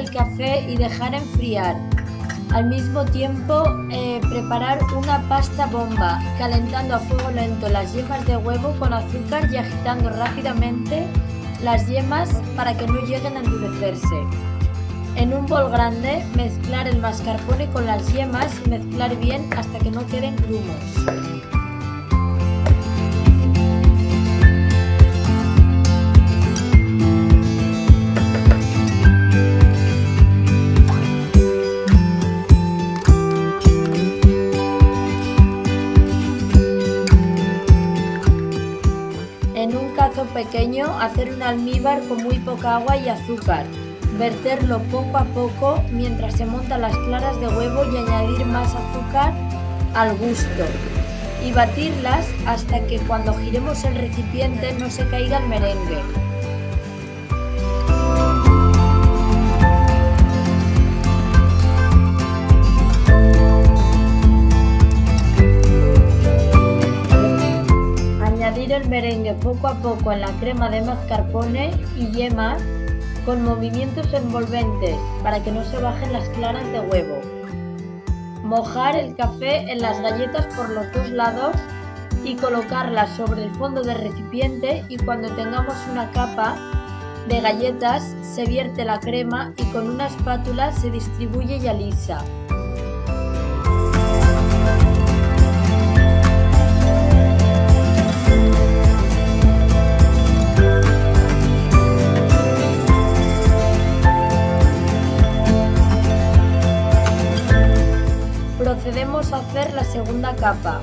el café y dejar enfriar. Al mismo tiempo, preparar una pasta bomba, calentando a fuego lento las yemas de huevo con azúcar y agitando rápidamente las yemas para que no lleguen a endurecerse. En un bol grande, mezclar el mascarpone con las yemas y mezclar bien hasta que no queden grumos. En un cazo pequeño, hacer un almíbar con muy poca agua y azúcar. Verterlo poco a poco mientras se montan las claras de huevo y añadir más azúcar al gusto. Y batirlas hasta que cuando giremos el recipiente no se caiga el merengue. Añadir el merengue poco a poco en la crema de mascarpone y yemas con movimientos envolventes para que no se bajen las claras de huevo. Mojar el café en las galletas por los dos lados y colocarlas sobre el fondo del recipiente, y cuando tengamos una capa de galletas se vierte la crema y con una espátula se distribuye y alisa. Procedemos a hacer la segunda capa.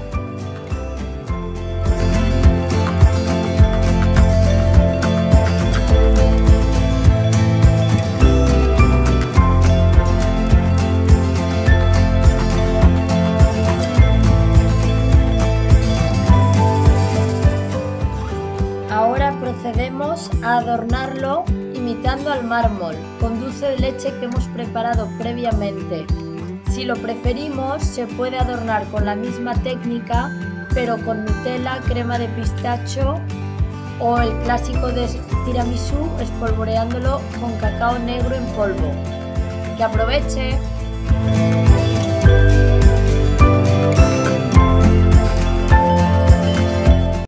Ahora procedemos a adornarlo imitando al mármol con dulce de leche que hemos preparado previamente. Si lo preferimos, se puede adornar con la misma técnica, pero con Nutella, crema de pistacho o el clásico de tiramisú, espolvoreándolo con cacao negro en polvo. ¡Que aproveche!